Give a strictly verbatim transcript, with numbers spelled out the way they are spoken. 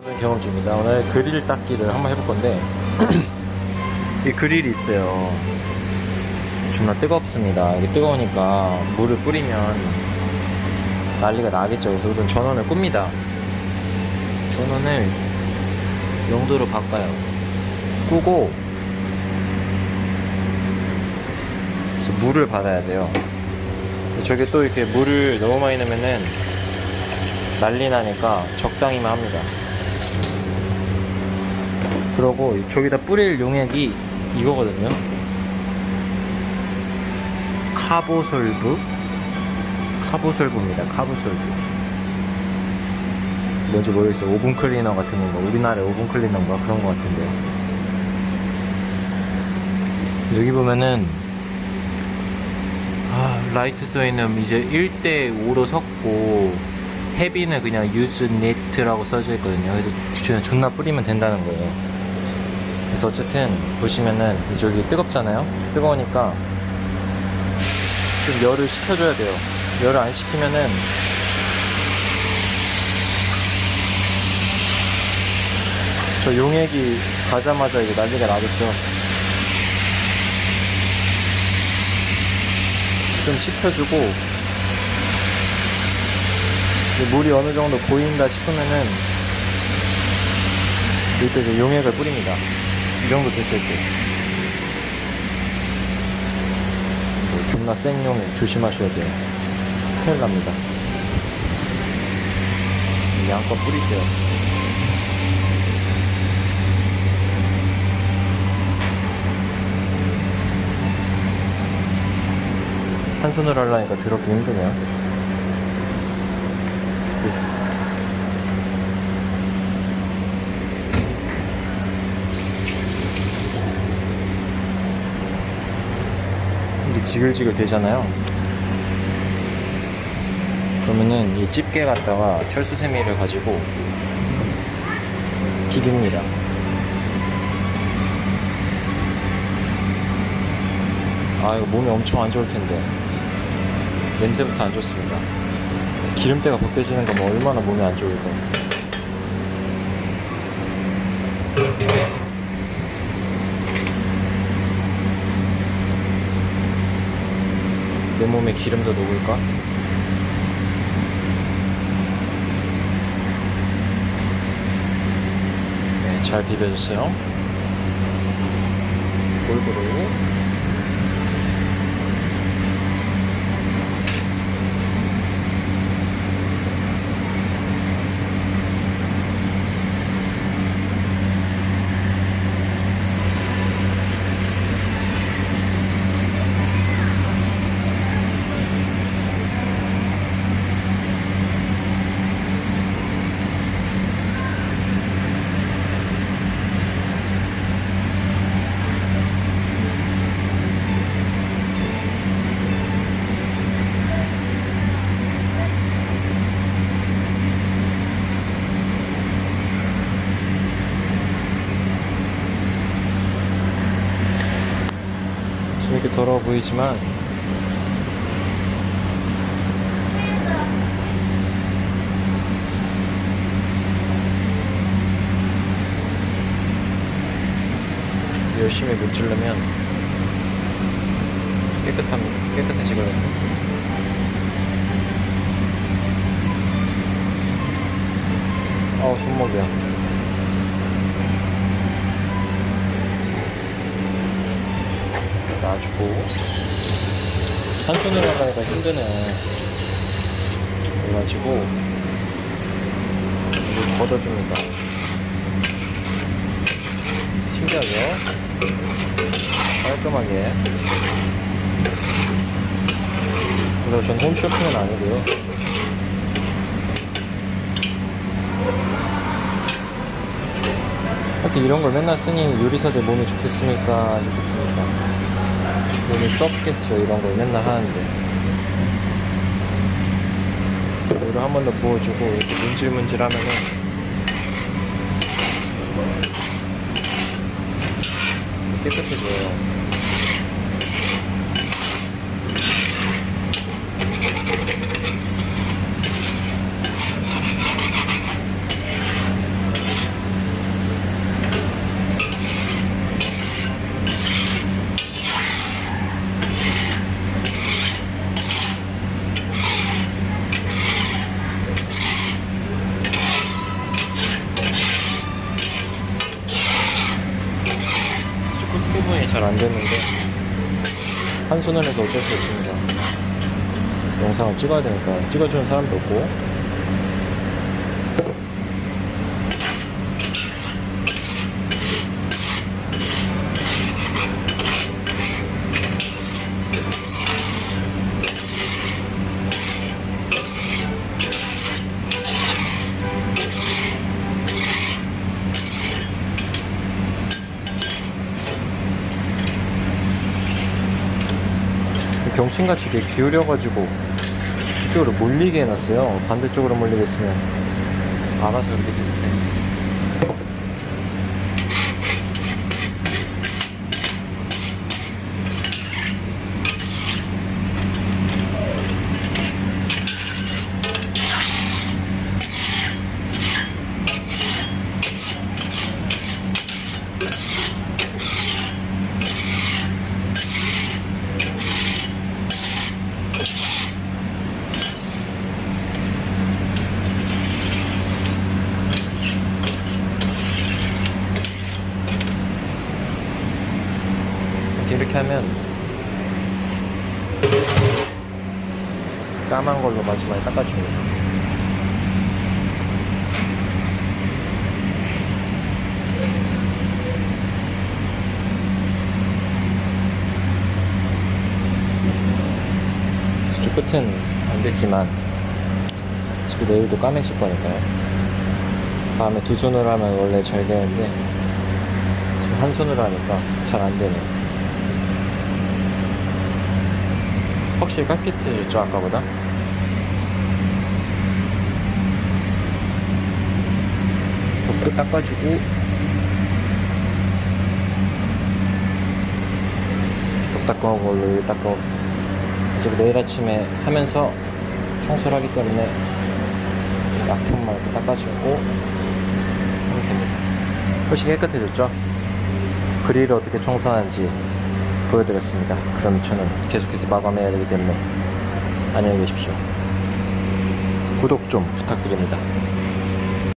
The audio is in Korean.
경험중입니다. 오늘 그릴 닦기를 한번 해볼 건데 이 그릴이 있어요. 정말 뜨겁습니다. 이게 뜨거우니까 물을 뿌리면 난리가 나겠죠. 그래서 우선 전원을 끕니다. 전원을 영도로 바꿔요. 끄고 그래서 물을 받아야 돼요. 저게 또 이렇게 물을 너무 많이 넣으면은 난리 나니까 적당히만 합니다. 그러고 저기다 뿌릴 용액이 이거거든요. 카보솔브 카보솔브입니다. 카보솔브 뭔지 모르겠어요. 오븐 클리너 같은 건가, 우리나라의 오븐 클리너인가 그런 것 같은데요. 여기 보면은 아, 라이트 써있는 이제 일 대 오로 섞고 헤비는 그냥 use net라고 써져 있거든요. 그래서 존나 뿌리면 된다는 거예요. 그래서 어쨌든 보시면은 이쪽이 뜨겁잖아요. 뜨거우니까 좀 열을 식혀줘야 돼요. 열을 안 식히면은 저 용액이 가자마자 이제 난리가 나겠죠. 좀 식혀주고 물이 어느 정도 보인다 싶으면은 이때 이제 용액을 뿌립니다. 이 정도 됐을 때. 뭐 존나 센 용액 조심하셔야 돼요. 큰일 납니다. 양껏 뿌리세요. 한 손으로 하려니까 더럽게 힘드네요. 이게 지글지글 되잖아요. 그러면은 이 집게 갖다가 철수세미를 가지고 비빕니다. 아, 이거 몸에 엄청 안 좋을 텐데. 냄새부터 안 좋습니다. 기름때가 벗겨지는 거 뭐 얼마나 몸에 안 좋을까. 내 몸에 기름도 녹을까? 네, 잘 비벼줬어요. 골고루. 이렇게 더러워 보이지만 열심히 문지르면 깨끗합니다. 깨끗해지거든요. 아우, 손목이야. 놔주고 한 손으로 하려니까 힘드네. 그래가지고 이걸 걷어줍니다. 신기하게 깔끔하게. 그래서 전 홈쇼핑은 아니고요. 하여튼 이런 걸 맨날 쓰니 요리사들 몸이 좋겠습니까? 안 좋겠습니까? 몸이 썩겠죠. 이런 걸 맨날 하는데. 물을 한 번 더 부어주고 이렇게 문질문질 하면은 깨끗해져요. 잘 안 됐는데 한 손으로 해서 어쩔 수 없습니다. 영상을 찍어야 되니까 찍어주는 사람도 없고. 병신같이 이렇게 기울여가지고 이쪽으로 몰리게 해놨어요. 반대쪽으로 몰리게 했으면 알아서 이렇게 됐을 텐데. 이렇게 하면 까만 걸로 마지막에 닦아줍니다. 저쪽 끝은 안 됐지만 어차피 내일도 까매질 거니까요. 다음에 두 손으로 하면 원래 잘 되는데 지금 한 손으로 하니까 잘 안 되네요. 확실히 깔끔해졌죠, 아까보다? 끝 닦아주고 또 닦아온 걸로 이렇게 닦아. 어차피 내일 아침에 하면서 청소를 하기 때문에 약품만 이렇게 닦아주고 하면 됩니다. 훨씬 깨끗해졌죠? 그릴을 어떻게 청소하는지 보여드렸습니다. 그럼 저는 계속해서 마감해야 되기 때문에 안녕히 계십시오. 구독 좀 부탁드립니다.